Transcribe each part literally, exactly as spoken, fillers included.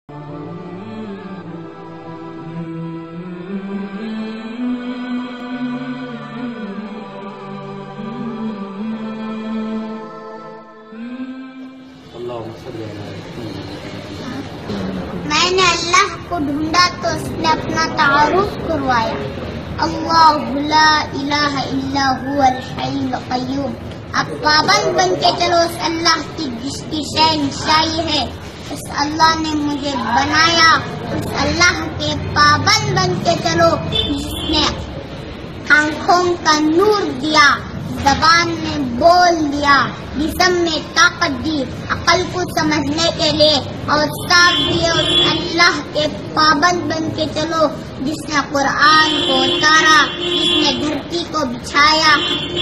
میں نے اللہ کو ڈھونڈا تو اس نے اپنا تعارف کروایا. اللہ لا الہ الا هو الحی القیوم. اب پابند بن کے چلو اس اللہ کی جس کی شہنشاہی ہے. اس اللہ نے مجھے بنایا. اس اللہ کے پابند بن کے چلو جس نے آنکھوں کا نور دیا, زبان میں بول دیا, جسم میں طاقت دی, عقل کو سمجھنے کے لیے اور صاف دیے. اور اللہ کے پابند بن کے چلو جس نے قرآن کو اتارا, جس نے دھرتی کو بچھایا.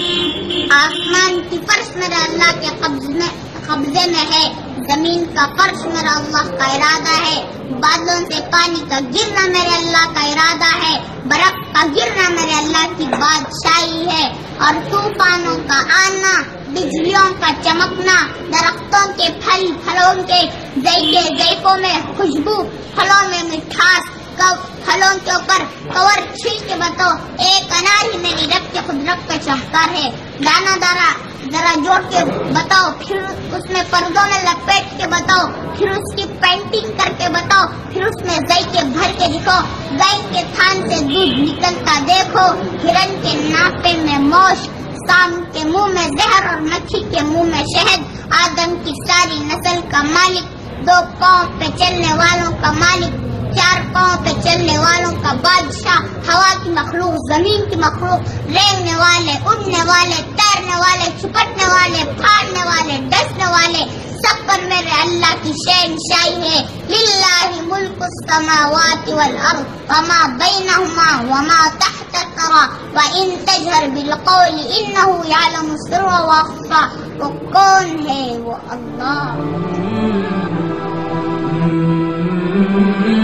آسمان کی فرش میرے اللہ کے قبضے میں قبضے میں ہے. زمین کا فرش میرا اللہ کا ارادہ ہے. بادلوں سے پانی کا گرنا میرے اللہ کا ارادہ ہے. برف کا گرنا میرے اللہ کی بادشاہی ہے. اور طوفانوں کا آنا, بجلیوں کا چمکنا, درختوں کے پھل پھلوں کے ذائقے ذائقوں میں خوشبو, پھلوں میں مٹھاس, پھلوں کے اوپر کور چھیل کے بتاؤ ایک انار ہی میری رب کے قدرت کا شاہکار ہے. دانا دارا ذرا جوڑ کے بتاؤ, پھر اس میں پردوں میں لپیٹ کے بتاؤ, پھر اس کی پینٹنگ کر کے بتاؤ, پھر اس میں ذائقے بھر کے دکھاؤ. گائے کے تھان سے دودھ نکلتا دیکھو, ہرن کے ناپے میں موش, سام کے منہ میں زہر اور مکھی کے منہ میں شہد. آدم کی ساری نسل کا مالک, دو پاؤں پہ چلنے والوں کا مالک, چار پاؤں پہ چلنے والوں کا بادشاہ. ہوا کی مخلوق, زمین کی مخلوق, رینگنے والے, اڑنے والے, تیرنے والے, چھپٹنے والے, پھاڑنے والے, ڈسنے والے, سب پر میرے اللہ کی شہنشاہی ہے. للہ ملک السماوات والارض وما بینہما وما تحت الثری وان تجہر بالقول انہ یعلم السر واخفی. وہ کون ہے؟ وہ اللہ.